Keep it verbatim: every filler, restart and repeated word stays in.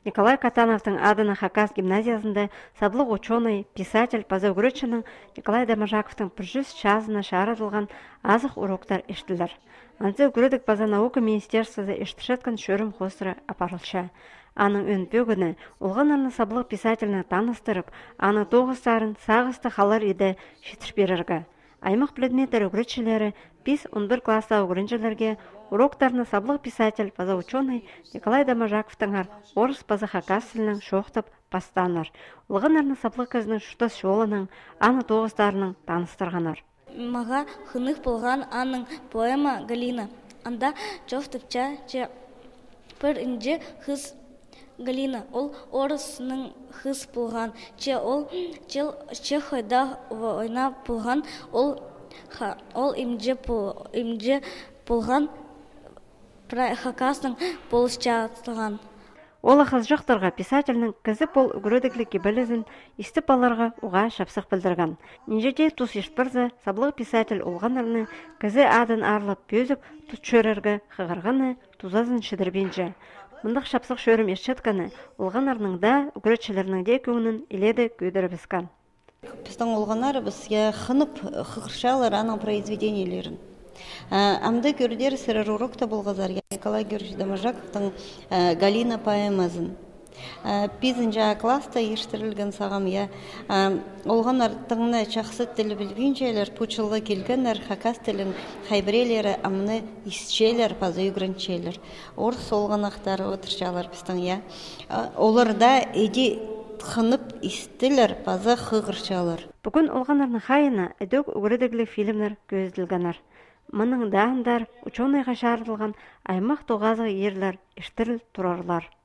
Николай Катановтың адына Хакас гимназиясында саблық ученый, писатель, паза үгіретшінің Николай Дамажаковтың бір жүз часына шаратылған азық уроктар ештілер. Анцы үгіредік база наука министерствода ештішеткен шөрім қосыры апарылша. Аның өн бөгіні, олған арны саблық писательні таныстырып, аны тоғыстарын сағысты қалар еді жетіш берерге. Аймақ предметтер үгіретшілері бес он бір класса үгіреншілерге уроктарны саблық писатель, паза ученый Николай Дамажаковтыңар орыс паза Хакас тілінің шоқтып бастанар. Олған арны саблық кізінің шұштас шолының, аны тоғыстарының таныстырғанар. Маға хынық болған аның поэма Галина. Анда жоқтыпча че бір інже хыз Галина, ол орысының хыз болған, че ол че хойда ойна болған, ол ол имже болған, Хакастың болышча атылған. Ол ақыз жақтырға писательның кізі пол үгіредіклікі білізін істіп аларға уға шапсық білдірген. Нежеде тұс ештбірзі саблығы писатель олғанырны кізі адын арлып бөзіп тұтшөрергі қығырғаны тузазын шыдырбенже. Мұндақ шапсық шөрім ешчетканы олғанарның да үгіретшілерінің де көңінің иледі көйдірі біскен. Біздің олғанары бізге қынып қықыршалар аның произведениелерін. Амды көрдер сірір урокта болғазар Николай Георгиевич Дамажаковтың Галина поэмазын. Бізінжа класста ештірілген сағам я. Олған артыңны чақсы тілі білгеншелер, пұчылы келгенер, Хакас тілін хайбрелері амны исчелер, пазы үгірінчелер. Орыс олған ақтары отыршалар біздің я. Оларда еде қынып истілер, пазы қығыршалар. Бүгін олғанарны қайына әдөк үгіредіглі фильмлер көзділгенер. Мұның дағындар ученыйға шарылған аймақ тоғазғы ерлер іштіріл тұрарлар.